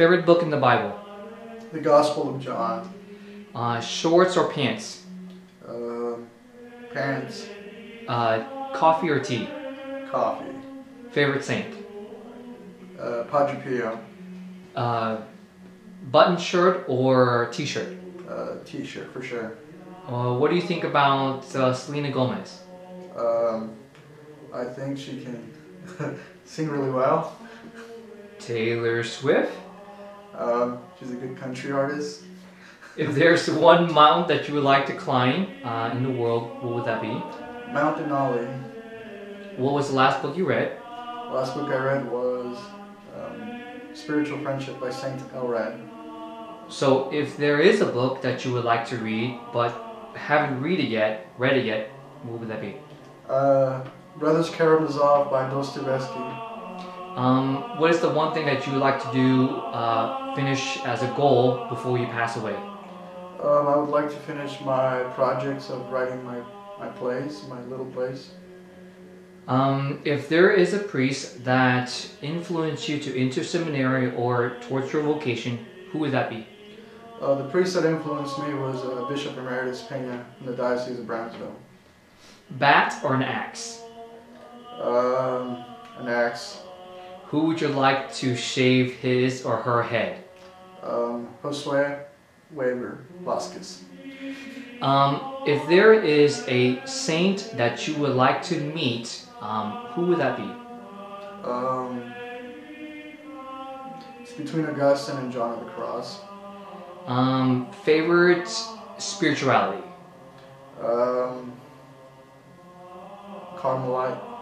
Favorite book in the Bible? The Gospel of John. Shorts or pants? Pants. Coffee or tea? Coffee. Favorite saint? Padre Pio. Button shirt or t-shirt? T-shirt for sure. What do you think about Selena Gomez? I think she can sing really well. Taylor Swift? She's a good country artist. If there's one mountain that you would like to climb in the world, what would that be? Mount Denali. What was the last book you read? The last book I read was Spiritual Friendship by Saint Elrad. So if there is a book that you would like to read but haven't read it yet, what would that be? Brothers Karamazov by Dostoevsky. What is the one thing that you would like to do, finish as a goal before you pass away? I would like to finish my projects of writing my plays, my little plays. If there is a priest that influenced you to enter seminary or towards your vocation, who would that be? The priest that influenced me was Bishop Emeritus Pena in the Diocese of Brownsville. Bat or an axe? An axe. Who would you like to shave his or her head? Josue Weber Vasquez. If there is a saint that you would like to meet, who would that be? It's between Augustine and John of the Cross. Favorite spirituality? Carmelite.